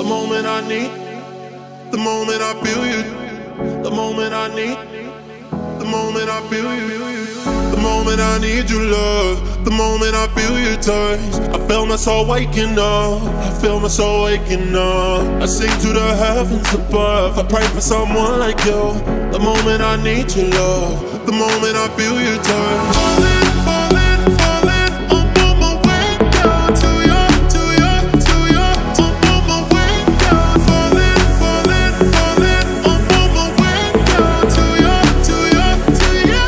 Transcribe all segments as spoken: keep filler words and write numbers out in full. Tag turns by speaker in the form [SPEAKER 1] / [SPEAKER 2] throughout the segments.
[SPEAKER 1] The moment I need, the moment I feel you. The moment I need, the moment I feel you. The moment I need your love, the moment I feel your touch. I feel my soul waking up, I feel my soul waking up. I sing to the heavens above, I pray for someone like you. The moment I need your love, the moment I feel your touch. Falling, falling, falling, I'm on my way down to you, to you, to you. I'm on my way down. Falling, falling, falling, I'm on my way down to you, to you, to you.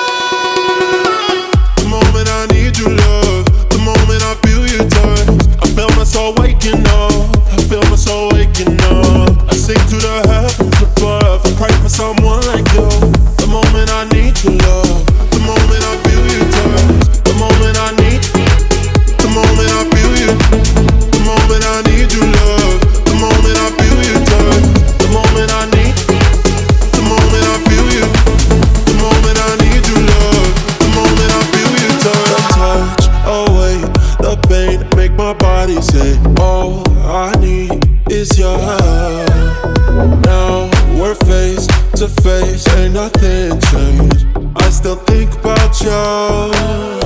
[SPEAKER 1] The moment I need your love, the moment I feel your touch. I feel my soul waking up, I feel my soul waking up. I sing to the heavens above, I pray for someone like you. The moment I need your love, the moment I feel your touch. The moment I need, the moment I feel you. The moment I need your love, the moment I feel your touch. The moment I need, the moment I feel you. The moment I need your love, the moment I feel your touch. The touch away the pain, make my body say, all I need is your love. Now we're face to face, ain't nothing changed. I still think about you.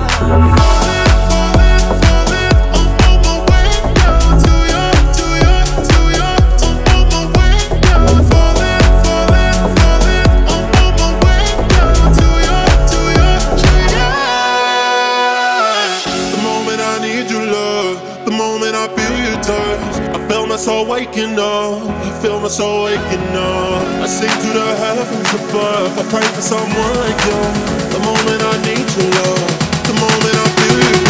[SPEAKER 1] The moment I feel your touch, I feel my soul waking up, I feel my soul waking up. I sing to the heavens above, I pray for someone like you. The moment I need your love, the moment I feel you.